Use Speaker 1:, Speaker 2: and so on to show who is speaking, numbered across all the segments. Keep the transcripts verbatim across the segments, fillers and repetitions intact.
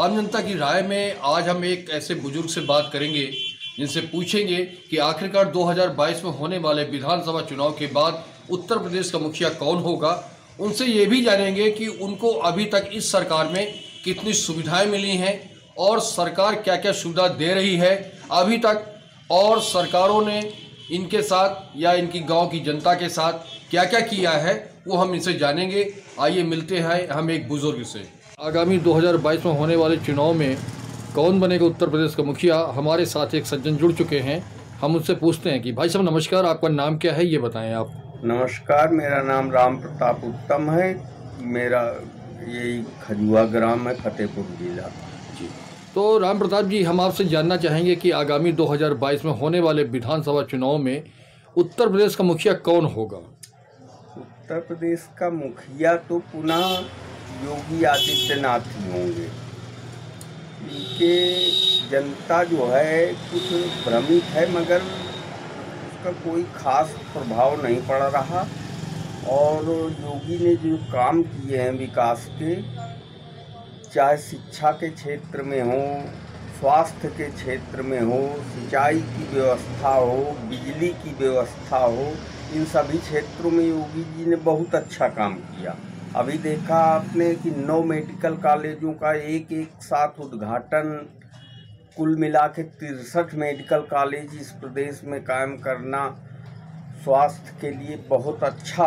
Speaker 1: आम जनता की राय में आज हम एक ऐसे बुजुर्ग से बात करेंगे जिनसे पूछेंगे कि आखिरकार दो हज़ार बाईस में होने वाले विधानसभा चुनाव के बाद उत्तर प्रदेश का मुखिया कौन होगा। उनसे ये भी जानेंगे कि उनको अभी तक इस सरकार में कितनी सुविधाएं मिली हैं और सरकार क्या क्या सुविधा दे रही है अभी तक, और सरकारों ने इनके साथ या इनकी गांव की जनता के साथ क्या क्या किया है, वो हम इनसे जानेंगे। आइए मिलते हैं हम एक बुजुर्ग से। आगामी दो हज़ार बाईस में होने वाले चुनाव में कौन बनेगा उत्तर प्रदेश का मुखिया, हमारे साथ एक सज्जन जुड़ चुके हैं। हम उनसे पूछते हैं कि भाई साहब नमस्कार, आपका नाम क्या है ये बताएं आप।
Speaker 2: नमस्कार, मेरा नाम राम प्रताप उत्तम है। मेरा यही खजुआ ग्राम है, फतेहपुर जिला।
Speaker 1: जी, तो राम प्रताप जी, हम आपसे जानना चाहेंगे कि आगामी दो हज़ार बाईस में होने वाले विधानसभा चुनाव में उत्तर प्रदेश का मुखिया कौन होगा।
Speaker 2: उत्तर प्रदेश का मुखिया तो पुनः योगी आदित्यनाथ ही होंगे। इनके जनता जो है कुछ भ्रमित है, मगर उसका कोई खास प्रभाव नहीं पड़ रहा। और योगी ने जो काम किए हैं विकास के, चाहे शिक्षा के क्षेत्र में हो, स्वास्थ्य के क्षेत्र में हो, सिंचाई की व्यवस्था हो, बिजली की व्यवस्था हो, इन सभी क्षेत्रों में योगी जी ने बहुत अच्छा काम किया। अभी देखा आपने कि नौ मेडिकल कॉलेजों का एक एक साथ उद्घाटन, कुल मिला के तिरसठ मेडिकल कॉलेज इस प्रदेश में कायम करना स्वास्थ्य के लिए बहुत अच्छा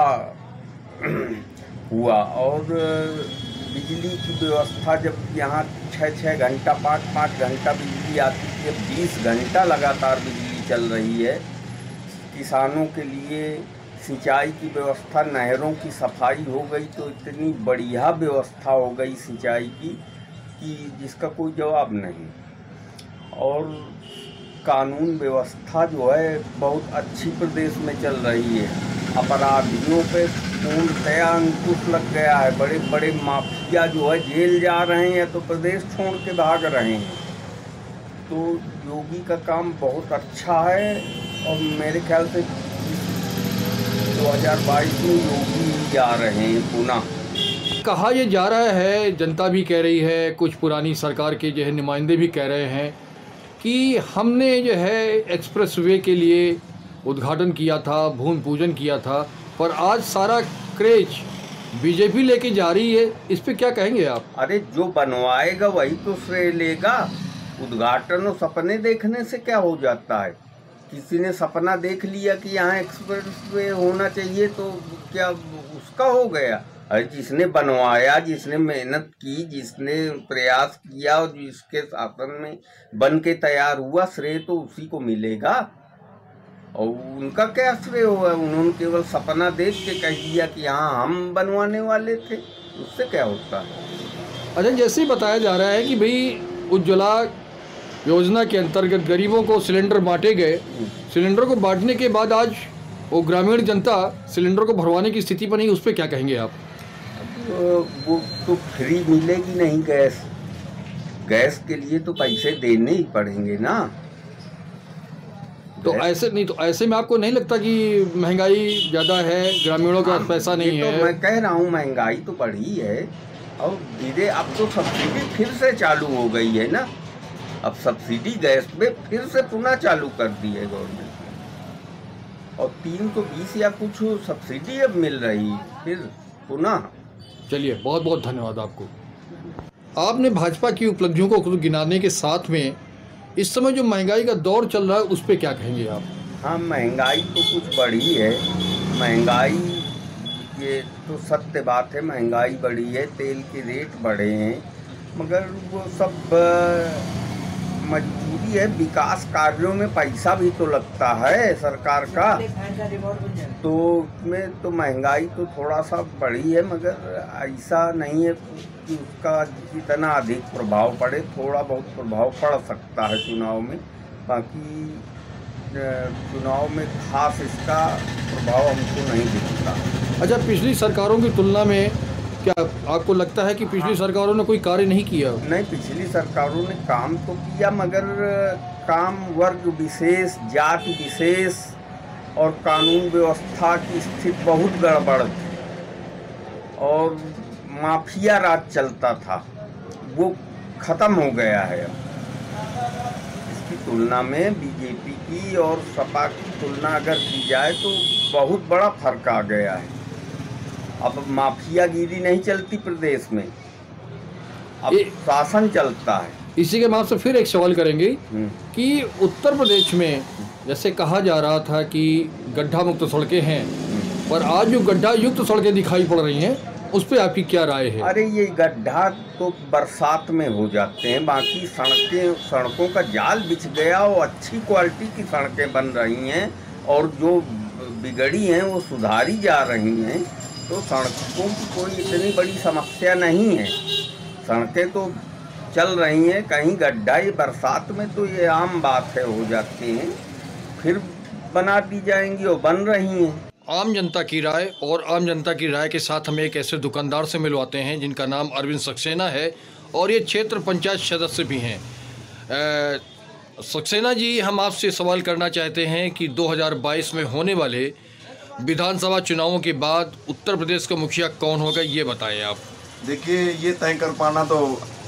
Speaker 2: हुआ। और बिजली की व्यवस्था, जब यहाँ छः छः घंटा पाँच पाँच घंटा बिजली आती थी, अब बीस घंटा लगातार बिजली चल रही है। किसानों के लिए सिंचाई की व्यवस्था, नहरों की सफाई हो गई, तो इतनी बढ़िया व्यवस्था हो गई सिंचाई की कि जिसका कोई जवाब नहीं। और कानून व्यवस्था जो है बहुत अच्छी प्रदेश में चल रही है। अपराधियों पे पूर्णतया अंकुश लग गया है। बड़े बड़े माफिया जो है जेल जा रहे हैं तो प्रदेश छोड़ के भाग रहे हैं। तो योगी का काम बहुत अच्छा है और मेरे ख्याल से दो हज़ार बाईस में योगी जा रहे हैं पुनः।
Speaker 1: कहा यह जा रहा है, जनता भी कह रही है, कुछ पुरानी सरकार के जो है नुमाइंदे भी कह रहे हैं कि हमने जो है एक्सप्रेसवे के लिए उद्घाटन किया था, भूमि पूजन किया था, पर आज सारा क्रेज बीजेपी लेके जा रही है। इस पे क्या कहेंगे आप।
Speaker 2: अरे जो बनवाएगा वही तो श्रेय लेगा। उद्घाटन और सपने देखने से क्या हो जाता है। किसी ने सपना देख लिया कि यहाँ एक्सप्रेसवे होना चाहिए तो क्या उसका हो गया। अरे जिसने बनवाया, जिसने मेहनत की, जिसने प्रयास किया और जिसके शासन में बन के तैयार हुआ, श्रेय तो उसी को मिलेगा। और उनका क्या श्रेय हुआ, उन्होंने केवल सपना देख के कह दिया कि हाँ हम बनवाने वाले थे, उससे क्या होता है।
Speaker 1: अच्छा, जैसे ही बताया जा रहा है कि भाई उज्ज्वला योजना के अंतर्गत गरीबों को सिलेंडर बांटे गए, सिलेंडर को बांटने के बाद आज वो ग्रामीण जनता सिलेंडर को भरवाने की स्थिति पर नहीं, उस पर क्या कहेंगे आप।
Speaker 2: तो वो तो फ्री मिलेगी नहीं गैस, गैस के लिए तो पैसे देने ही पड़ेंगे ना।
Speaker 1: तो ऐसे नहीं, तो ऐसे में आपको नहीं लगता कि महंगाई ज़्यादा है, ग्रामीणों का पैसा नहीं है।
Speaker 2: तो मैं कह रहा हूँ महंगाई तो बढ़ी है और धीरे अब तो सब्सिडी फिर से चालू हो गई है ना। अब सब्सिडी गैस में फिर से पुनः चालू कर दी है गवर्नमेंट, और तीन तो बीस या कुछ सब्सिडी अब मिल रही फिर पुनः।
Speaker 1: चलिए, बहुत बहुत धन्यवाद आपको। आपने भाजपा की उपलब्धियों को गिनाने के साथ में इस समय जो महंगाई का दौर चल रहा है उस पर क्या कहेंगे आप।
Speaker 2: हाँ, महंगाई तो कुछ बढ़ी है। महंगाई ये तो सत्य बात है, महंगाई बढ़ी है, तेल के रेट बढ़े हैं, मगर वो सब मजबूरी है। विकास कार्यों में पैसा भी तो लगता है सरकार का, तो उसमें तो महंगाई तो थोड़ा सा बढ़ी है, मगर ऐसा नहीं है कि उसका जितना अधिक प्रभाव पड़े। थोड़ा बहुत प्रभाव पड़ सकता है चुनाव में, बाकी चुनाव में खास इसका प्रभाव हमको नहीं दिखता।
Speaker 1: अच्छा, पिछली सरकारों की तुलना में क्या आपको लगता है कि पिछली सरकारों ने कोई कार्य नहीं किया।
Speaker 2: नहीं, पिछली सरकारों ने काम तो किया, मगर काम वर्ग विशेष, जाति विशेष और कानून व्यवस्था की स्थिति बहुत गड़बड़ थी और माफिया राज चलता था। वो खत्म हो गया है। अब इसकी तुलना में बीजेपी की और सपा की तुलना अगर की जाए तो बहुत बड़ा फर्क आ गया है। अब माफियागिरी नहीं चलती प्रदेश में, अब शासन चलता है।
Speaker 1: इसी के बाद से फिर एक सवाल करेंगे कि उत्तर प्रदेश में जैसे कहा जा रहा था कि गड्ढा मुक्त सड़कें हैं, पर आज जो गड्ढा युक्त सड़कें दिखाई पड़ रही हैं उस पे आपकी क्या राय है?
Speaker 2: अरे ये गड्ढा तो बरसात में हो जाते हैं, बाकी सड़कें सड़कों का जाल बिछ गया और अच्छी क्वालिटी की सड़कें बन रही हैं और जो बिगड़ी हैं वो सुधारी जा रही हैं। तो सड़कों की कोई इतनी बड़ी समस्या नहीं है, सड़कें तो चल रही हैं। कहीं गड्ढा ये बरसात में तो ये आम बात है, हो जाती हैं, फिर बना दी जाएंगी और बन रही हैं।
Speaker 1: आम जनता की राय और आम जनता की राय के साथ हमें एक ऐसे दुकानदार से मिलवाते हैं जिनका नाम अरविंद सक्सेना है और ये क्षेत्र पंचायत सदस्य भी हैं। सक्सेना जी, हम आपसे सवाल करना चाहते हैं कि दो हज़ार बाईस में होने वाले विधानसभा चुनावों के बाद उत्तर प्रदेश का मुखिया कौन होगा, ये बताएं आप।
Speaker 3: देखिए, ये तय कर पाना तो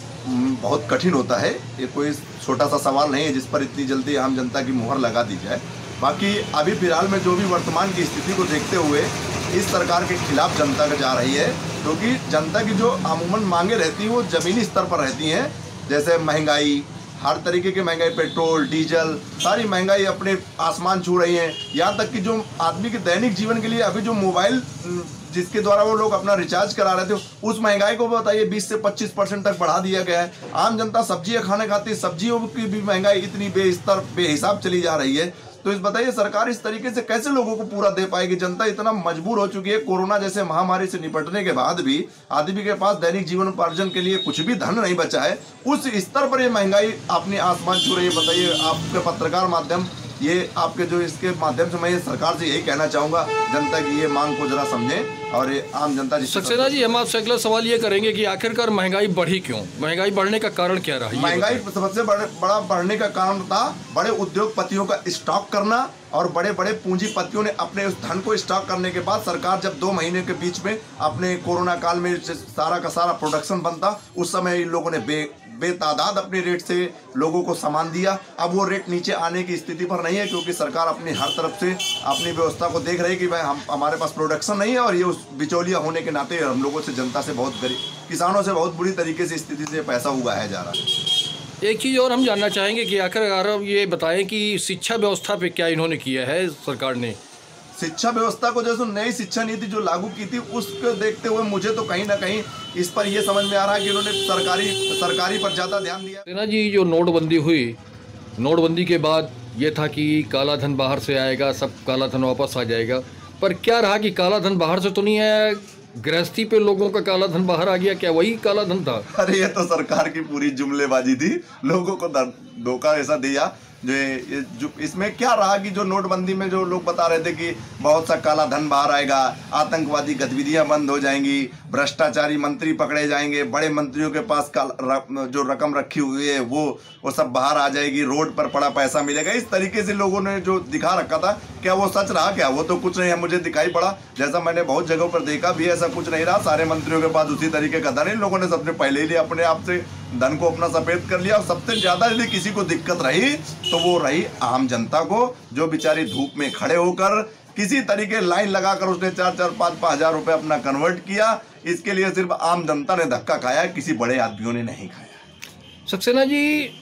Speaker 3: बहुत कठिन होता है। ये कोई छोटा सा सवाल नहीं है जिस पर इतनी जल्दी आम जनता की मुहर लगा दी जाए। बाकी अभी फिलहाल में जो भी वर्तमान की स्थिति को देखते हुए इस सरकार के खिलाफ जनता का जा रही है, क्योंकि तो जनता की जो अमूमन मांगे रहती हैं वो ज़मीनी स्तर पर रहती हैं। जैसे महंगाई, हर तरीके की महंगाई, पेट्रोल डीजल, सारी महंगाई अपने आसमान छू रही है। यहाँ तक कि जो आदमी के दैनिक जीवन के लिए अभी जो मोबाइल जिसके द्वारा वो लोग अपना रिचार्ज करा रहे थे, उस महंगाई को बताइए बीस से पच्चीस परसेंट तक बढ़ा दिया गया है। आम जनता सब्जियां खाने खाती है, सब्जियों की भी महंगाई इतनी बेस्तर बेहिसाब चली जा रही है। तो इस बताइए सरकार इस तरीके से कैसे लोगों को पूरा दे पाएगी? जनता इतना मजबूर हो चुकी है। कोरोना जैसे महामारी से निपटने के बाद भी आदमी के पास दैनिक जीवन उपार्जन के लिए कुछ भी धन नहीं बचा है। उस स्तर पर ये महंगाई अपने आसमान छू रही है। बताइए, आपके पत्रकार माध्यम ये आपके जो इसके माध्यम से मैं ये सरकार से यही कहना चाहूँगा, जनता की ये मांग को जरा समझें और ये आम जनता।
Speaker 1: सक्सेना जी, हम आपसे अगला सवाल ये करेंगे कि आखिरकार महंगाई बढ़ी क्यों? महंगाई बढ़ने का कारण क्या रहा?
Speaker 3: महंगाई सबसे बड़ा बढ़ने का कारण था बड़े उद्योगपतियों का स्टॉक करना, और बड़े बड़े पूंजीपतियों ने अपने उस धन को स्टॉक करने के बाद सरकार जब दो महीने के बीच में अपने कोरोना काल में सारा का सारा प्रोडक्शन बनता, उस समय इन लोगों ने बे बेतादाद अपने रेट से लोगों को सामान दिया। अब वो रेट नीचे आने की स्थिति पर नहीं है, क्योंकि सरकार अपनी हर तरफ से अपनी व्यवस्था को देख रही है कि भाई हम हमारे पास प्रोडक्शन नहीं है, और ये उस बिचौलिया होने के नाते हम लोगों से, जनता से, बहुत गरीब किसानों से बहुत बुरी तरीके से स्थिति से पैसा उगाया जा रहा है।
Speaker 1: एक चीज़ और हम जानना चाहेंगे कि आखिरकार ये बताएं कि शिक्षा व्यवस्था पे क्या इन्होंने किया है सरकार ने?
Speaker 3: शिक्षा व्यवस्था को जैसे नई शिक्षा नीति जो लागू की थी उसको देखते हुए मुझे तो कहीं ना कहीं इस पर यह समझ में आ रहा है कि इन्होंने सरकारी सरकारी पर ज़्यादा ध्यान दिया।
Speaker 1: सेना जी, जो नोटबंदी हुई, नोटबंदी के बाद ये था कि काला धन बाहर से आएगा, सब काला धन वापस आ जाएगा, पर क्या रहा कि काला धन बाहर से तो नहीं आया, गृहस्थी पे लोगों का काला धन बाहर आ गया? क्या वही काला धन था?
Speaker 3: अरे ये तो सरकार की पूरी जुमलेबाजी थी, लोगों को धोखा ऐसा दिया। जो जो इसमें क्या रहा कि जो नोटबंदी में जो लोग बता रहे थे कि बहुत सा काला धन बाहर आएगा, आतंकवादी गतिविधियां बंद हो जाएंगी, भ्रष्टाचारी मंत्री पकड़े जाएंगे, बड़े मंत्रियों के पास जो रकम रखी हुई है वो वो सब बाहर आ जाएगी, रोड पर पड़ा पैसा मिलेगा। इस तरीके से लोगों ने जो दिखा रखा था, क्या वो सच रहा? क्या वो तो कुछ नहीं है, मुझे दिखाई पड़ा। जैसा मैंने बहुत जगहों पर देखा भी, ऐसा कुछ नहीं रहा। सारे मंत्रियों के पास उसी तरीके का धन, इन लोगों ने सबने पहले ही अपने आप से धन को अपना सफेद कर लिया। और सबसे ज्यादा यदि किसी को दिक्कत रही तो वो रही आम जनता को, जो बेचारी धूप में खड़े होकर किसी तरीके लाइन लगाकर उसने चार चार पाँच पाँच हजार रुपए अपना कन्वर्ट किया। इसके लिए सिर्फ आम जनता ने धक्का खाया, किसी बड़े आदमियों ने नहीं खाया।
Speaker 1: सक्सेना जी,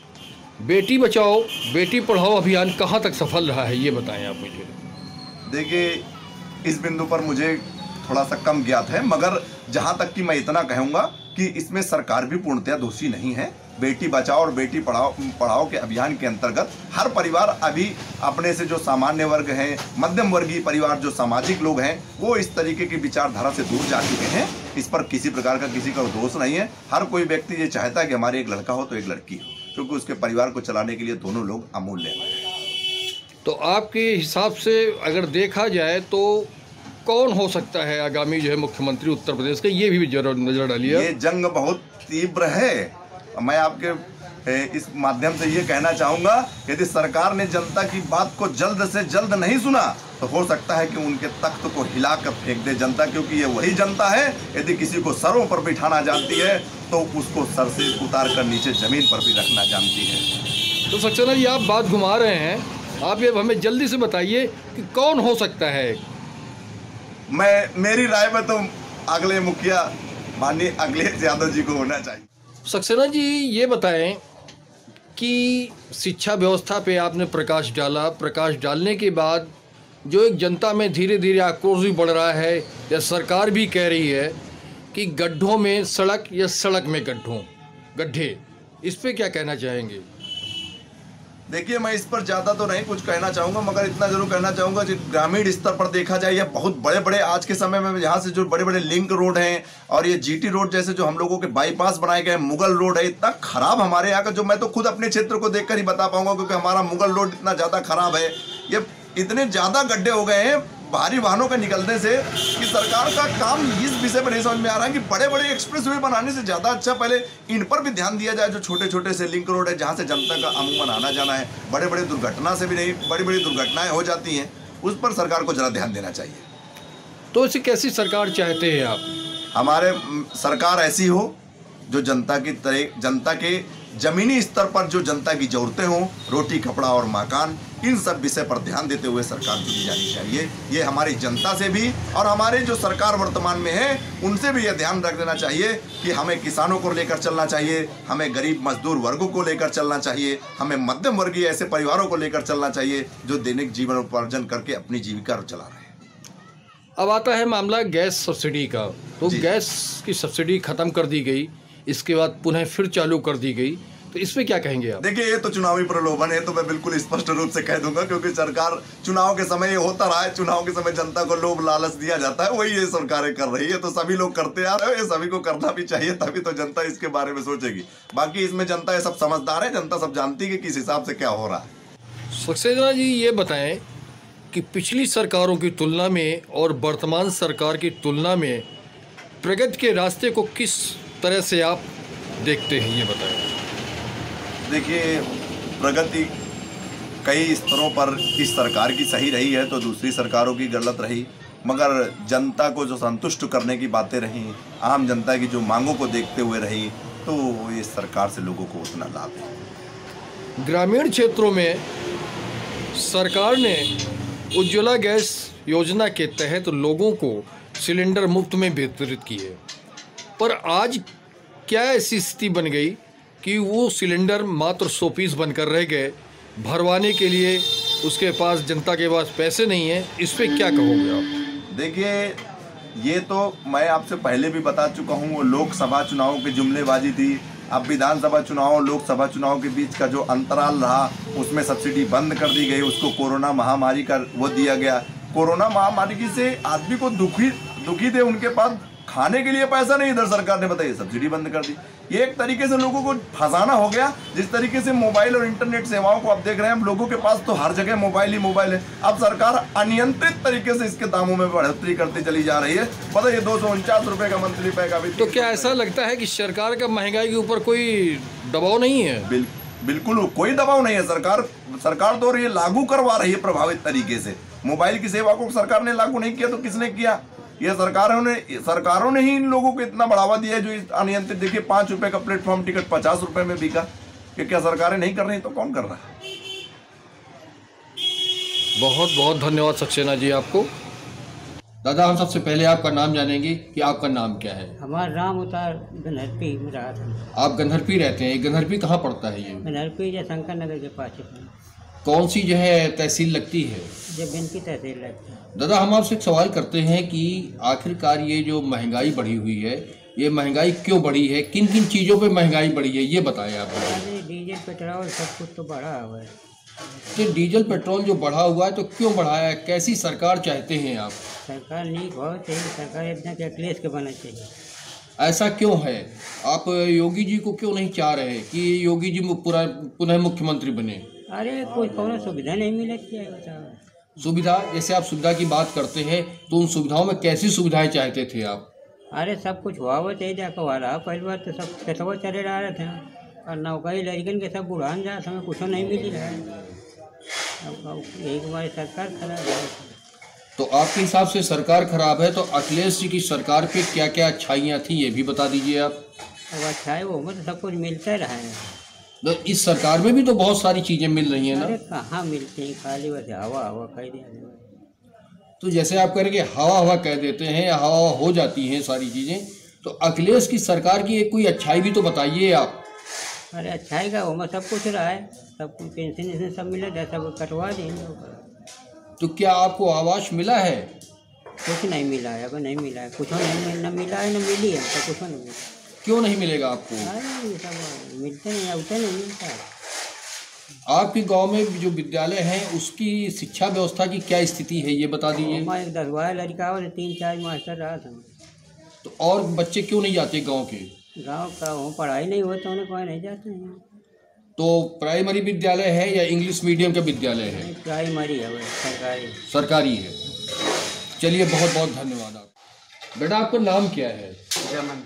Speaker 1: बेटी बचाओ बेटी पढ़ाओ अभियान कहाँ तक सफल रहा है, ये बताएं आप मुझे।
Speaker 3: देखिए, इस बिंदु पर मुझे थोड़ा सा कम ज्ञात है, मगर जहाँ तक कि मैं इतना कहूँगा कि इसमें सरकार भी पूर्णतया दोषी नहीं है। बेटी बचाओ और बेटी पढ़ाओ पढ़ाओ के अभियान के अंतर्गत हर परिवार अभी अपने से जो सामान्य वर्ग हैं, मध्यम वर्गीय परिवार, जो सामाजिक लोग हैं, वो इस तरीके की विचारधारा से दूर जा चुके हैं। इस पर किसी प्रकार का किसी का दोष नहीं है। हर कोई व्यक्ति ये चाहता है कि हमारे एक लड़का हो तो एक लड़की हो, क्योंकि उसके परिवार को चलाने के लिए दोनों लोग अमूल्य हैं।
Speaker 1: तो आपके हिसाब से अगर देखा जाए तो कौन हो सकता है आगामी जो है मुख्यमंत्री उत्तर प्रदेश का, ये भी जरूर नजर डालिए।
Speaker 3: ये जंग बहुत तीव्र है। मैं आपके इस माध्यम से ये कहना चाहूँगा, यदि सरकार ने जनता की बात को जल्द से जल्द नहीं सुना तो हो सकता है कि उनके तख्त को हिलाकर फेंक दे जनता, क्योंकि ये वही जनता है यदि किसी को सरों पर बिठाना जानती है तो उसको सर से उतार कर नीचे ज़मीन पर भी रखना जानती है।
Speaker 1: तो सक्सेना जी आप बात घुमा रहे हैं, आप ये हमें जल्दी से बताइए कि कौन हो सकता है।
Speaker 3: मैं मेरी राय में तो अगले मुखिया माननीय अखिलेश यादव जी को होना चाहिए।
Speaker 1: सक्सेना जी ये बताएं कि शिक्षा व्यवस्था पे आपने प्रकाश डाला, प्रकाश डालने के बाद जो एक जनता में धीरे धीरे आक्रोश भी बढ़ रहा है या सरकार भी कह रही है कि गड्ढों में सड़क या सड़क में गड्ढों गड्ढे, इस पे क्या कहना चाहेंगे?
Speaker 3: देखिए मैं इस पर ज़्यादा तो नहीं कुछ कहना चाहूँगा, मगर इतना जरूर कहना चाहूँगा कि ग्रामीण स्तर पर देखा जाए, ये बहुत बड़े बड़े आज के समय में यहाँ से जो बड़े बड़े लिंक रोड हैं और ये जीटी रोड जैसे जो हम लोगों के बाईपास बनाए गए, मुगल रोड है इतना खराब हमारे यहाँ का, जो मैं तो खुद अपने क्षेत्र को देखकर ही बता पाऊंगा, क्योंकि हमारा मुगल रोड इतना ज़्यादा खराब है, ये इतने ज़्यादा गड्ढे हो गए हैं भारी वाहनों के निकलने से कि सरकार का काम इस विषय पर नहीं समझ में आ रहा है कि बड़े बड़े एक्सप्रेस वे बनाने से ज़्यादा अच्छा पहले इन पर भी ध्यान दिया जाए। जो छोटे छोटे से लिंक रोड है जहाँ से जनता का अमूमन आना जाना है, बड़े बड़े दुर्घटना से भी नहीं, बड़ी बड़ी दुर्घटनाएं हो जाती हैं, उस पर सरकार को ज़रा ध्यान देना चाहिए।
Speaker 1: तो ऐसी कैसी सरकार चाहते हैं आप?
Speaker 3: हमारे सरकार ऐसी हो जो जनता की तरह जनता के जमीनी स्तर पर जो जनता की ज़रूरतें हों, रोटी कपड़ा और मकान, इन सब विषय पर ध्यान देते हुए सरकार चुनी जानी चाहिए। ये हमारी जनता से भी और हमारे जो सरकार वर्तमान में है उनसे भी यह ध्यान रख देना चाहिए कि हमें किसानों को लेकर चलना चाहिए, हमें गरीब मजदूर वर्गों को लेकर चलना चाहिए, हमें मध्यम वर्गीय ऐसे परिवारों को लेकर चलना चाहिए जो दैनिक जीवन उपार्जन करके अपनी जीविका चला रहे हैं।
Speaker 1: अब आता है मामला गैस सब्सिडी का। तो गैस की सब्सिडी ख़त्म कर दी गई, इसके बाद पुनः फिर चालू कर दी गई, तो इस पे क्या कहेंगे आप?
Speaker 3: देखिए ये तो चुनावी प्रलोभन है, तो मैं बिल्कुल स्पष्ट रूप से कह दूंगा, क्योंकि सरकार चुनाव के समय ये होता रहा है, चुनाव के समय जनता को लोभ लालच दिया जाता है, वही ये सरकारें कर रही है, तो सभी लोग करते आ रहे हैं, ये सभी को करना भी चाहिए, तभी तो जनता इसके बारे में सोचेगी। बाकी इसमें जनता ये सब समझदार है, जनता सब जानती है कि किस हिसाब से क्या हो रहा है।
Speaker 1: सक्सेना जी ये बताएं कि पिछली सरकारों की तुलना में और वर्तमान सरकार की तुलना में प्रगति के रास्ते को किस तरह से आप देखते हैं, ये बताएं।
Speaker 3: देखिए प्रगति कई स्तरों पर इस सरकार की सही रही है तो दूसरी सरकारों की गलत रही, मगर जनता को जो संतुष्ट करने की बातें रहीं, आम जनता की जो मांगों को देखते हुए रही, तो इस सरकार से लोगों को उतना लाभ है।
Speaker 1: ग्रामीण क्षेत्रों में सरकार ने उज्ज्वला गैस योजना के तहत लोगों को सिलेंडर मुफ्त में वितरित किए, पर आज क्या ऐसी स्थिति बन गई कि वो सिलेंडर मात्र सौ पीस बनकर रह गए, भरवाने के लिए उसके पास जनता के पास पैसे नहीं हैं, इस पे क्या कहोगे आप?
Speaker 3: देखिए ये तो मैं आपसे पहले भी बता चुका हूँ, वो लोकसभा चुनाव की जुमलेबाजी थी। अब विधानसभा चुनाव और लोकसभा चुनाव के बीच का जो अंतराल रहा उसमें सब्सिडी बंद कर दी गई, उसको कोरोना महामारी का वो दिया गया। कोरोना महामारी से आदमी को दुखी दुखी थे, उनके पास खाने के लिए पैसा नहीं, इधर सरकार ने बताइए सब्सिडी बंद कर दी। ये एक तरीके से लोगों को फंसाना हो गया। जिस तरीके से मोबाइल और इंटरनेट सेवाओं को आप देख रहे हैं, हम लोगों के पास तो हर जगह मोबाइल ही मोबाइल है। अब सरकार अनियंत्रित तरीके से इसके दामों में बढ़ोतरी करती चली जा रही है। पता ये दो सौ उनचास रुपए का मंथली पैक अभी।
Speaker 1: तो क्या ऐसा लगता है कि सरकार का महंगाई के ऊपर कोई दबाव नहीं है?
Speaker 3: बिल, बिल्कुल कोई दबाव नहीं है। सरकार सरकार तो ये लागू करवा रही है प्रभावित तरीके से। मोबाइल की सेवा को सरकार ने लागू नहीं किया तो किसने किया? ये सरकारों ने सरकारों ने ही इन लोगों को इतना बढ़ावा दिया है जो अनियंत्रित। देखिए पाँच रुपए का प्लेटफॉर्म टिकट पचास रुपए में बिका। ये क्या सरकारें नहीं कर रही तो कौन कर रहा है?
Speaker 1: बहुत बहुत धन्यवाद सक्सेना जी आपको। दादा हम सबसे पहले आपका नाम जानेंगे कि आपका नाम क्या है?
Speaker 4: हमारा राम उतार गन्हरपी में रहा था।
Speaker 1: आप गन्हरपी रहते हैं, गन्हरपी कहाँ पड़ता है? ये
Speaker 4: गन्हरपी जो शंकर नगर के पास है।
Speaker 1: कौन सी जो है तहसील लगती है?
Speaker 4: जब इनकी तहसील लगती है।
Speaker 1: दादा हम आपसे एक सवाल करते हैं कि आखिरकार ये जो महंगाई बढ़ी हुई है, ये महंगाई क्यों बढ़ी है, किन किन चीज़ों पे महंगाई बढ़ी है, ये बताएं आप।
Speaker 4: डीजल पेट्रोल सब कुछ तो बढ़ा हुआ है।
Speaker 1: तो डीजल पेट्रोल जो बढ़ा हुआ है तो क्यों बढ़ा है? कैसी सरकार चाहते हैं आप?
Speaker 4: सरकार नहीं बहुत चाहिए, सरकार इतना कि अखिलेश के बनना चाहिए।
Speaker 1: ऐसा क्यों है? आप योगी जी को क्यों नहीं चाह रहे कि योगी जी पुनः मुख्यमंत्री बने?
Speaker 4: अरे कोई कौन सुविधा नहीं मिलती है, बताओ।
Speaker 1: सुविधा, जैसे आप सुविधा की बात करते हैं तो उन सुविधाओं में कैसी सुविधाएं चाहते थे आप?
Speaker 4: अरे सब कुछ हुआ वो चाहिए जाकर वाला। पहली बार तो सब कैसा चले रहा रहे थे और नौकरी लड़कन के सब बुढ़ान जा, हमें कुछ नहीं मिली रहा है। अब एक बार सरकार खराब है।
Speaker 1: तो आपके हिसाब से सरकार खराब है, तो अखिलेश जी की सरकार पे क्या क्या अच्छाइयाँ थी ये भी बता दीजिए आप।
Speaker 4: अब अच्छा है वो मतलब सब कुछ मिलता रहा है।
Speaker 1: तो इस सरकार में भी तो बहुत सारी चीज़ें मिल रही हैं ना।
Speaker 4: अरे कहाँ मिलती हैं, खाली बस हवा हवा कह दिया।
Speaker 1: तो जैसे आप कह रहे कि हवा हवा कह देते हैं या हवा हवा हो जाती हैं सारी चीज़ें, तो अखिलेश की सरकार की एक कोई अच्छाई भी तो बताइए आप।
Speaker 4: अरे अच्छाई का वो में सब कुछ रहा है, सब कुछ पेंशन वेंशन सब मिला है, सब कटवा देंगे।
Speaker 1: तो क्या आपको आवास मिला है?
Speaker 4: कुछ नहीं मिला है, अब नहीं मिला है, कुछ नहीं न मिला है न मिली है, तो कुछ नहीं मिला।
Speaker 1: क्यों नहीं मिलेगा आपको?
Speaker 4: अरे ये सब मिलते नहीं, उतना नहीं मिलता है।
Speaker 1: आपके गांव में जो विद्यालय है उसकी शिक्षा व्यवस्था की क्या स्थिति है ये बता दीजिए।
Speaker 4: हमारे एक दसवां लड़का और तीन चार मास्टर रहा था।
Speaker 1: तो और बच्चे क्यों नहीं जाते गांव के?
Speaker 4: गांव का वो पढ़ाई नहीं होता, उन्हें कोई नहीं जाते हैं।
Speaker 1: तो प्राइमरी विद्यालय है या इंग्लिश मीडियम का विद्यालय है?
Speaker 4: प्राइमरी है वो, सरकारी
Speaker 1: सरकारी है। चलिए बहुत बहुत धन्यवाद। आप बेटा आपका नाम क्या है?
Speaker 5: जमन।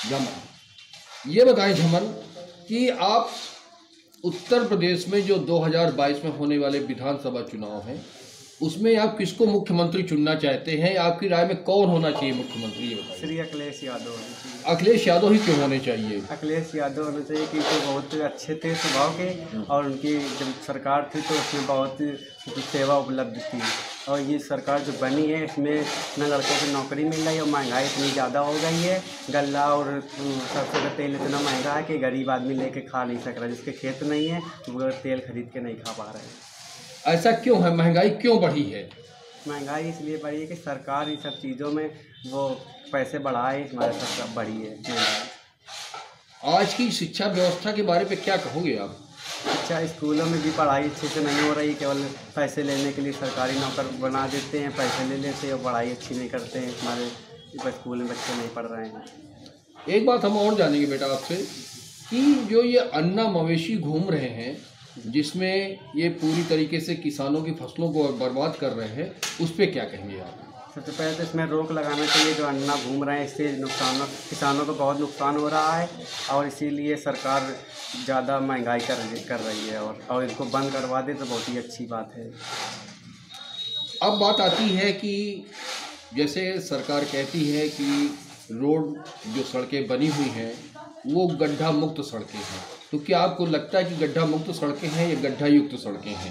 Speaker 1: जमन। ये बताएं झमन कि आप उत्तर प्रदेश में जो दो हज़ार बाईस में होने वाले विधानसभा चुनाव हैं उसमें आप किसको मुख्यमंत्री चुनना चाहते हैं? आपकी राय में कौन होना चाहिए मुख्यमंत्री, ये बताइए।
Speaker 5: श्री अखिलेश यादव होने चाहिए।
Speaker 1: अखिलेश यादव ही क्यों होने चाहिए?
Speaker 5: अखिलेश यादव होने चाहिए क्योंकि वो बहुत अच्छे थे स्वभाव के, और उनकी जब सरकार थी तो उसमें बहुत सेवा उपलब्ध थी। और ये सरकार जो बनी है इसमें न लड़कों को नौकरी मिल रही है, और महंगाई इतनी ज़्यादा हो गई है, गल्ला और सरसों का तेल इतना महंगा है कि गरीब आदमी लेके खा नहीं सक रहा। जिसके खेत नहीं है वो तेल खरीद के नहीं खा पा रहे हैं।
Speaker 1: ऐसा क्यों है? महंगाई क्यों बढ़ी है?
Speaker 5: महंगाई इसलिए बढ़ी है कि सरकार इन सब चीज़ों में वो पैसे बढ़ाए, हमारे सरकार बढ़ी है महंगाई।
Speaker 1: आज की शिक्षा व्यवस्था के बारे में क्या कहोगे आप?
Speaker 5: अच्छा, स्कूलों में भी पढ़ाई अच्छे से नहीं हो रही, केवल पैसे लेने के लिए सरकारी नौकर बना देते हैं, पैसे ले लेते हैं और पढ़ाई अच्छी नहीं करते हैं। हमारे स्कूल में बच्चे नहीं पढ़ रहे हैं।
Speaker 1: एक बात हम और जानेंगे बेटा आपसे कि जो ये अन्ना मवेशी घूम रहे हैं जिसमें ये पूरी तरीके से किसानों की फसलों को बर्बाद कर रहे हैं, उस पर क्या कहेंगे आप?
Speaker 5: सबसे पहले तो इसमें रोक लगाना चाहिए। जो अन्ना घूम रहे हैं इससे नुकसान, किसानों को बहुत नुकसान हो रहा है, और इसीलिए सरकार ज़्यादा महंगाई कर कर रही है, और और इनको बंद करवा दे तो बहुत ही अच्छी बात है।
Speaker 1: अब बात आती है कि जैसे सरकार कहती है कि रोड जो सड़कें बनी हुई हैं वो गड्ढा मुक्त सड़कें हैं, तो क्या आपको लगता है कि गड्ढा मुक्त सड़कें हैं या गड्ढा युक्त सड़कें हैं?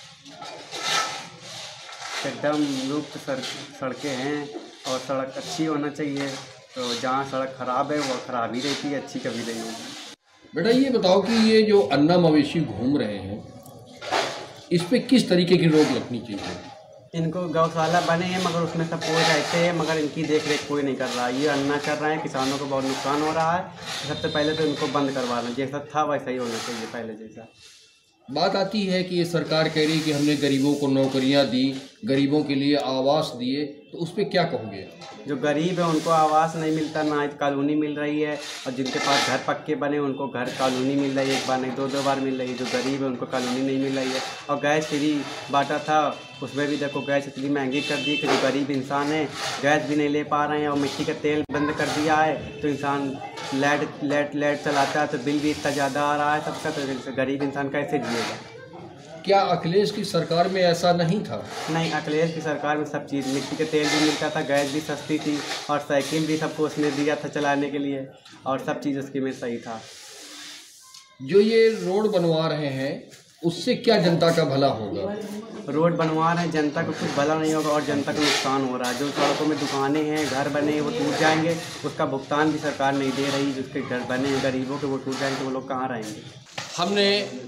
Speaker 5: गड्ढा मुक्त सड़कें हैं, और सड़क अच्छी होना चाहिए। तो जहाँ सड़क ख़राब है वो ख़राब ही रहती है, अच्छी कभी नहीं होगी।
Speaker 1: बेटा ये बताओ कि ये जो अन्ना मवेशी घूम रहे हैं इस पे किस तरीके की रोक लगनी चाहिए?
Speaker 5: इनको गौशाला बने हैं मगर उसमें सब कोई रहते हैं, मगर इनकी देख रेख कोई नहीं कर रहा। ये अन्ना कर रहे हैं, किसानों को बहुत नुकसान हो रहा है। सबसे पहले तो इनको बंद करवाना, जैसा था वैसा ही होना चाहिए पहले जैसा।
Speaker 1: बात आती है कि ये सरकार कह रही है कि हमने गरीबों को नौकरियां दी, गरीबों के लिए आवास दिए, तो उस पर क्या कहोगे?
Speaker 5: जो गरीब है उनको आवास नहीं मिलता, ना कॉलोनी मिल रही है, और जिनके पास घर पक्के बने उनको घर कॉलोनी मिल रही है, एक बार नहीं दो दो बार मिल रही है। जो गरीब है उनको कॉलोनी नहीं मिल रही है। और गैस फ्री बांटा था, उसमें भी देखो गैस इतनी महंगी कर दी कि जो गरीब इंसान है गैस भी नहीं ले पा रहे हैं, और मिट्टी का तेल बंद कर दिया है तो इंसान लाइट लाइट लाइट चलाता है तो बिल भी इतना ज़्यादा आ रहा है सबका, तो गरीब इंसान कैसे जिएगा?
Speaker 1: क्या अखिलेश की सरकार में ऐसा नहीं था?
Speaker 5: नहीं, अखिलेश की सरकार में सब चीज़, मिट्टी का तेल भी मिलता था, गैस भी सस्ती थी, और साइकिल भी सबको उसने दिया था चलाने के लिए, और सब चीज़ उसके में सही था।
Speaker 1: जो ये रोड बनवा रहे हैं उससे क्या जनता का भला होगा?
Speaker 5: रोड बनवा रहे हैं, जनता को कुछ भला नहीं होगा और जनता को नुकसान हो रहा है। जो सड़कों में दुकानें हैं, घर बने हैं, वो टूट जाएंगे, उसका भुगतान भी सरकार नहीं दे रही। जिसके घर बने हैं गरीबों के, वो टूट जाएंगे तो वो लोग कहाँ रहेंगे?
Speaker 1: हमने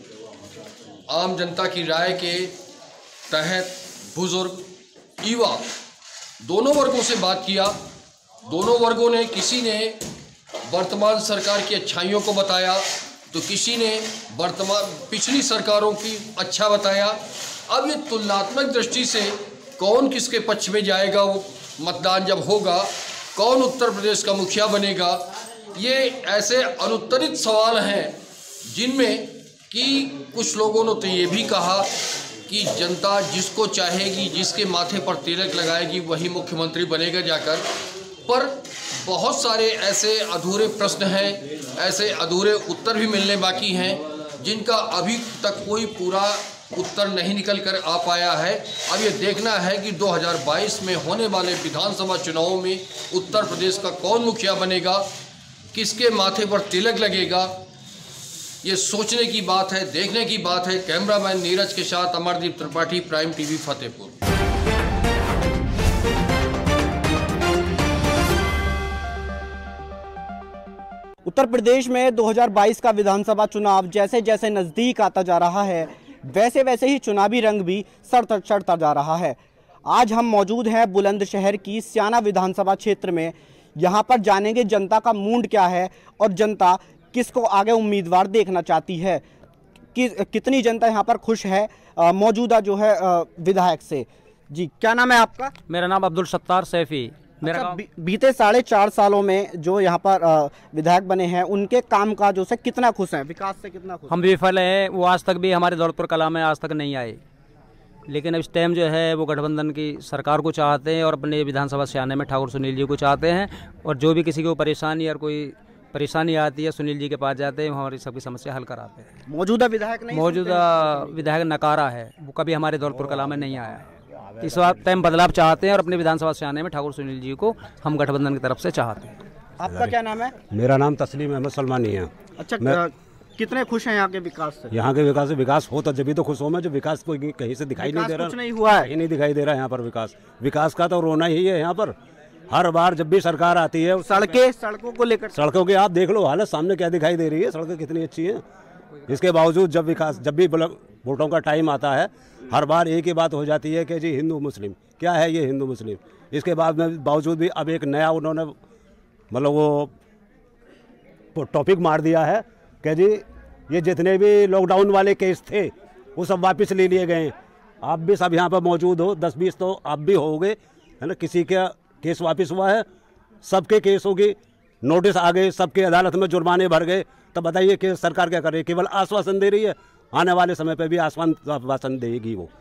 Speaker 1: आम जनता की राय के तहत बुजुर्ग, युवा दोनों वर्गों से बात किया। दोनों वर्गों ने, किसी ने वर्तमान सरकार की अच्छाइयों को बताया तो किसी ने वर्तमान पिछली सरकारों की अच्छा बताया। अब ये तुलनात्मक दृष्टि से कौन किसके पक्ष में जाएगा, वो मतदान जब होगा, कौन उत्तर प्रदेश का मुखिया बनेगा, ये ऐसे अनुत्तरित सवाल हैं जिनमें कि कुछ लोगों ने तो ये भी कहा कि जनता जिसको चाहेगी, जिसके माथे पर तिलक लगाएगी वही मुख्यमंत्री बनेगा जाकर। पर बहुत सारे ऐसे अधूरे प्रश्न हैं, ऐसे अधूरे उत्तर भी मिलने बाकी हैं जिनका अभी तक कोई पूरा उत्तर नहीं निकल कर आ पाया है। अब ये देखना है कि दो हज़ार बाईस में होने वाले विधानसभा चुनावों में उत्तर प्रदेश का कौन मुखिया बनेगा, किसके माथे पर तिलक लगेगा। ये सोचने की बात है, देखने की बात है। कैमरामैन नीरज के साथ अमरदीप त्रिपाठी, प्राइम टीवी, फतेहपुर।
Speaker 6: उत्तर प्रदेश में दो हज़ार बाईस का विधानसभा चुनाव जैसे जैसे नज़दीक आता जा रहा है, वैसे वैसे ही चुनावी रंग भी सड़ता चढ़ता जा रहा है। आज हम मौजूद हैं बुलंदशहर की स्याना विधानसभा क्षेत्र में। यहाँ पर जानेंगे जनता का मूड क्या है और जनता किसको आगे उम्मीदवार देखना चाहती है, कि कितनी जनता यहाँ पर खुश है मौजूदा जो है विधायक से। जी, क्या नाम है आपका?
Speaker 7: मेरा नाम अब्दुल सत्तार सैफी। मेरा
Speaker 6: अच्छा, बी, बीते साढ़े चार सालों में जो यहाँ पर विधायक बने हैं, उनके काम काजों से कितना खुश हैं, विकास से कितना खुश?
Speaker 7: हम विफल हैं, वो आज तक भी हमारे दौलतपुर कला में आज तक नहीं आए। लेकिन इस टाइम जो है वो गठबंधन की सरकार को चाहते हैं और अपने विधानसभा स्याने में ठाकुर सुनील जी को चाहते हैं। और जो भी किसी को परेशानी और कोई परेशानी आती है, सुनील जी के पास जाते हैं, हमारी सबकी समस्या हल कराते हैं।
Speaker 6: मौजूदा विधायक नहीं,
Speaker 7: मौजूदा विधायक नकारा है, वो कभी हमारे दौलतपुर कला में नहीं आया है। इस बार टाइम बदलाव चाहते हैं और अपने विधानसभा स्याने में ठाकुर सुनील जी को हम गठबंधन की तरफ से चाहते हैं।
Speaker 6: आपका क्या नाम है?
Speaker 8: मेरा नाम तस्लीम अहमद सलमानी है।
Speaker 6: अच्छा, कितने खुश हैं यहाँ के विकास से?
Speaker 8: यहाँ के विकास से विकास हो तो जब तो खुश हो मैं, जो विकास कोई कहीं से दिखाई नहीं दे रहा,
Speaker 6: कुछ नहीं हुआ है,
Speaker 8: कहीं नहीं दिखाई दे रहा है यहाँ पर विकास। विकास का तो रोना ही है यहाँ पर। हर बार जब भी सरकार आती है,
Speaker 6: सड़कें सड़कों को लेकर
Speaker 8: सड़कों की आप देख लो हालत, सामने क्या दिखाई दे रही है, सड़कें कितनी अच्छी हैं। इसके बावजूद जब विकास जब भी वोटों का टाइम आता है, हर बार एक ही बात हो जाती है कि जी हिंदू मुस्लिम, क्या है ये हिंदू मुस्लिम। इसके बाद में बावजूद भी अब एक नया उन्होंने मतलब वो टॉपिक मार दिया है कि जी ये जितने भी लॉकडाउन वाले केस थे वो सब वापस ले लिए गए। आप भी सब यहाँ पर मौजूद हो, दस बीस तो आप भी होगे, है ना। किसी का केस वापस हुआ है, सबके केसों की नोटिस आ गए, सबके अदालत में जुर्माने भर गए। तो बताइए कि सरकार क्या कर रही है? केवल आश्वासन दे रही है, आने वाले समय पर भी आश्वासन देगी वो।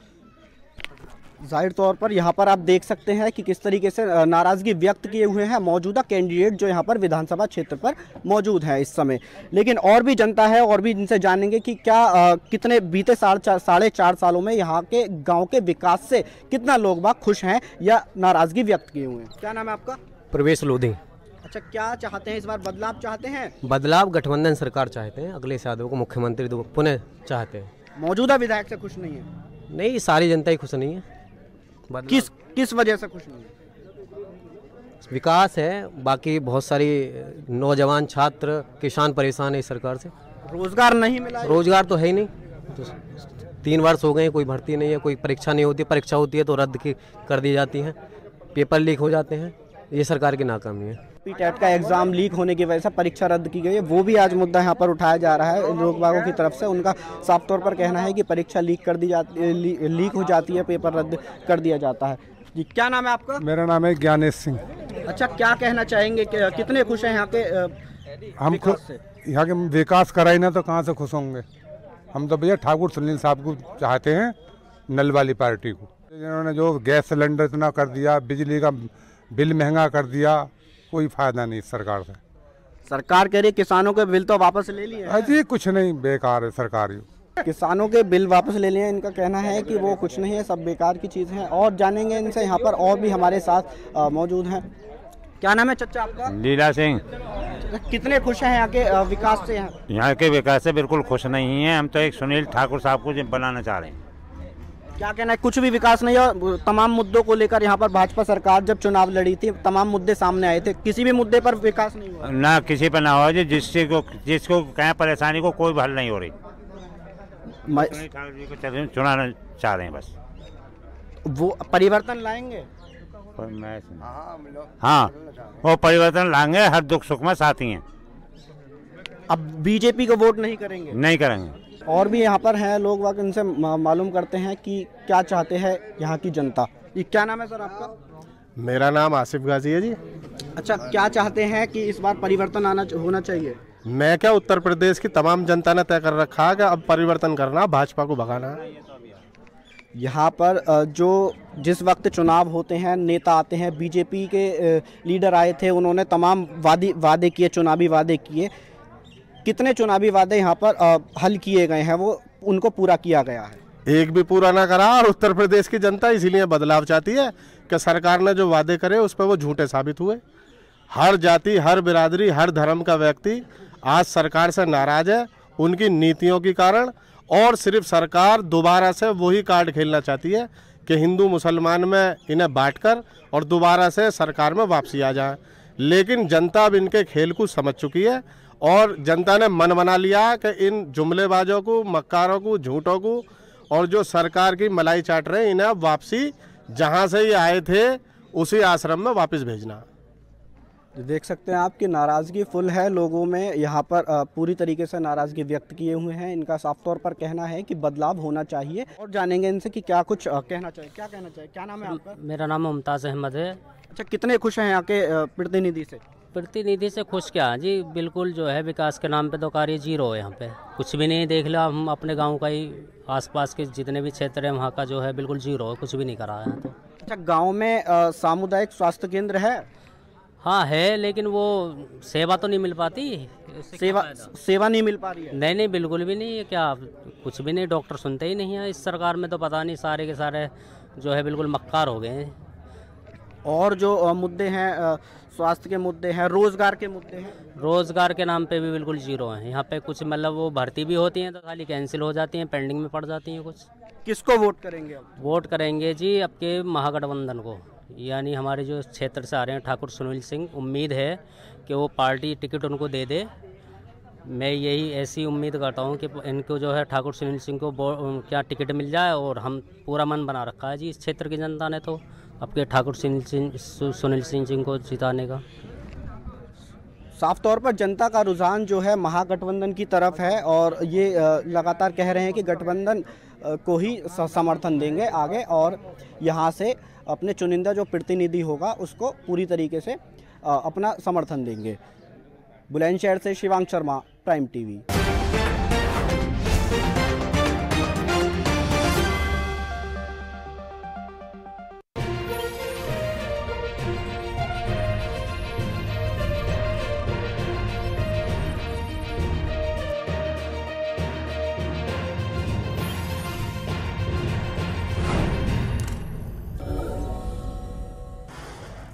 Speaker 6: जाहिर तौर पर यहाँ पर आप देख सकते हैं कि किस तरीके से नाराज़गी व्यक्त किए हुए हैं मौजूदा कैंडिडेट जो यहाँ पर विधानसभा क्षेत्र पर मौजूद हैं इस समय। लेकिन और भी जनता है, और भी इनसे जानेंगे कि क्या आ, कितने बीते साढ़े चार साढ़े चार सालों में यहाँ के गांव के विकास से कितना लोग बाग खुश हैं या नाराज़गी व्यक्त किए हुए हैं। क्या नाम है आपका?
Speaker 9: प्रवेश लोधी।
Speaker 6: अच्छा, क्या चाहते हैं इस बार? बदलाव चाहते हैं?
Speaker 9: बदलाव गठबंधन सरकार चाहते हैं, अखिलेश यादव को मुख्यमंत्री पुनः चाहते हैं।
Speaker 6: मौजूदा विधायक से खुश नहीं है?
Speaker 9: नहीं, सारी जनता ही खुश नहीं है।
Speaker 6: किस किस वजह से खुश नहीं है?
Speaker 9: विकास है, बाकी बहुत सारी नौजवान छात्र किसान परेशान है इस सरकार से।
Speaker 6: रोजगार नहीं मिला?
Speaker 9: रोजगार तो है ही नहीं, तो तीन वर्ष हो गए, कोई भर्ती नहीं है, कोई परीक्षा नहीं होती, परीक्षा होती है तो रद्द की कर दी जाती है, पेपर लीक हो जाते हैं। ये सरकार की नाकामी है।
Speaker 6: पी टेट का एग्जाम लीक होने की वजह से परीक्षा रद्द की गई है, वो भी आज मुद्दा यहाँ पर उठाया जा रहा है लोक बागों की तरफ से। उनका साफ तौर पर कहना है कि परीक्षा लीक कर दी जाती ली, लीक हो जाती है, पेपर रद्द कर दिया जाता है। जी, क्या नाम है आपका?
Speaker 10: मेरा नाम है ज्ञानेश सिंह।
Speaker 6: अच्छा, क्या कहना चाहेंगे कि कितने खुश हैं यहाँ के
Speaker 10: हम से? यहाँ के विकास कराई ना तो कहाँ से खुश होंगे। हम तो भैया ठाकुर सुनील साहब को चाहते हैं, नल वाली पार्टी को। इन्होंने जो गैस सिलेंडर इतना कर दिया, बिजली का बिल महंगा कर दिया, कोई फायदा नहीं सरकार से।
Speaker 6: सरकार कह रही किसानों के बिल तो वापस ले लिए।
Speaker 10: अजी कुछ नहीं, बेकार है सरकार।
Speaker 6: किसानों के बिल वापस ले लिए, इनका कहना है कि वो कुछ नहीं है, सब बेकार की चीज़ है। और जानेंगे इनसे, यहाँ पर और भी हमारे साथ मौजूद हैं। क्या नाम है चचा आपका?
Speaker 11: लीला सिंह।
Speaker 6: कितने खुश हैं यहाँ के विकास से?
Speaker 11: यहाँ के विकास से बिल्कुल खुश नहीं है हम तो। एक सुनील ठाकुर साहब को बनाना चाह रहे हैं।
Speaker 6: क्या कहना है? कुछ भी विकास नहीं है। तमाम मुद्दों को लेकर यहाँ पर भाजपा सरकार जब चुनाव लड़ी थी, तमाम मुद्दे सामने आए थे, किसी भी मुद्दे पर विकास नहीं हुआ।
Speaker 11: ना किसी पर ना हुआ, जिससे को जिसको कहीं परेशानी को कोई हल नहीं हो रही। ठाकुर जी को चुनाना चाह रहे हैं बस।
Speaker 6: वो परिवर्तन लाएंगे?
Speaker 11: हाँ, वो परिवर्तन लाएंगे, हर दुख सुख में साथी हैं।
Speaker 6: अब बीजेपी को वोट नहीं करेंगे?
Speaker 11: नहीं करेंगे।
Speaker 6: और भी यहाँ पर हैं लोग, वक्त इनसे मालूम करते हैं कि क्या चाहते हैं यहाँ की जनता। ये क्या नाम है सर आपका?
Speaker 12: मेरा नाम आसिफ गाजी है जी।
Speaker 6: अच्छा, क्या चाहते हैं कि इस बार परिवर्तन आना होना चाहिए?
Speaker 12: मैं क्या, उत्तर प्रदेश की तमाम जनता ने तय कर रखा है कि अब परिवर्तन करना, भाजपा को भगाना है।
Speaker 6: यहाँ पर जो जिस वक्त चुनाव होते हैं, नेता आते हैं, बीजेपी के लीडर आए थे, उन्होंने तमाम वादे वादे किए, चुनावी वादे किए। कितने चुनावी वादे यहाँ पर हल किए गए हैं, वो उनको पूरा किया गया है?
Speaker 12: एक भी पूरा ना करा। और उत्तर प्रदेश की जनता इसीलिए बदलाव चाहती है कि सरकार ने जो वादे करे उस पर वो झूठे साबित हुए। हर जाति, हर बिरादरी, हर धर्म का व्यक्ति आज सरकार से नाराज है उनकी नीतियों के कारण। और सिर्फ सरकार दोबारा से वही कार्ड खेलना चाहती है कि हिंदू मुसलमान में इन्हें बांटकर और दोबारा से सरकार में वापसी आ जाए। लेकिन जनता अब इनके खेल को समझ चुकी है और जनता ने मन बना लिया कि इन जुमलेबाजों को, मक्कारों को, झूठों को और जो सरकार की मलाई चाट रहे हैं इन्हें अब वापसी जहां से ये आए थे उसी आश्रम में वापस भेजना।
Speaker 6: देख सकते हैं आपकी नाराज़गी फुल है लोगों में, यहाँ पर पूरी तरीके से नाराज़गी व्यक्त किए हुए हैं। इनका साफ तौर पर कहना है कि बदलाव होना चाहिए और जानेंगे इनसे कि क्या कुछ कहना चाहिए। क्या कहना चाहिए? क्या नाम है आपका?
Speaker 13: मेरा नाम मुमताज़ अहमद है।
Speaker 6: अच्छा, कितने खुश हैं यहाँ के प्रतिनिधि से?
Speaker 13: प्रतिनिधि से खुश क्या जी, बिल्कुल जो है विकास के नाम पे तो कार्य जीरो है। यहाँ पे कुछ भी नहीं। देख लो हम अपने गांव का ही, आसपास के जितने भी क्षेत्र हैं वहाँ का जो है बिल्कुल जीरो है, कुछ भी नहीं करा है। तो
Speaker 6: अच्छा, गांव में आ, सामुदायिक स्वास्थ्य केंद्र है?
Speaker 13: हाँ है, लेकिन वो सेवा तो नहीं मिल पाती।
Speaker 6: सेवा सेवा नहीं मिल पा रही है?
Speaker 13: नहीं नहीं, बिल्कुल भी नहीं है। क्या कुछ भी नहीं, डॉक्टर सुनते ही नहीं है इस सरकार में। तो पता नहीं, सारे के सारे जो है बिल्कुल मक्कार हो गए हैं।
Speaker 6: और जो आ, मुद्दे हैं, स्वास्थ्य के मुद्दे हैं, रोजगार के मुद्दे हैं?
Speaker 13: रोजगार के नाम पे भी बिल्कुल जीरो है यहाँ पे। कुछ मतलब वो भर्ती भी होती हैं तो खाली कैंसिल हो जाती हैं, पेंडिंग में पड़ जाती हैं कुछ।
Speaker 6: किसको वोट करेंगे अब?
Speaker 13: वोट करेंगे जी आपके महागठबंधन को, यानी हमारे जो क्षेत्र से आ रहे हैं ठाकुर सुनील सिंह। उम्मीद है कि वो पार्टी टिकट उनको दे दे। मैं यही ऐसी उम्मीद करता हूँ कि इनको जो है ठाकुर सुनील सिंह को क्या टिकट मिल जाए। और हम पूरा मन बना रखा है जी इस क्षेत्र की जनता ने तो आपके ठाकुर सुनील सिंह सुनील सिंह सिंह को जिताने का।
Speaker 6: साफ तौर पर जनता का रुझान जो है महागठबंधन की तरफ है और ये लगातार कह रहे हैं कि गठबंधन को ही समर्थन देंगे आगे और यहाँ से अपने चुनिंदा जो प्रतिनिधि होगा उसको पूरी तरीके से अपना समर्थन देंगे। बुलंदशहर से शिवांग शर्मा, प्राइम टीवी।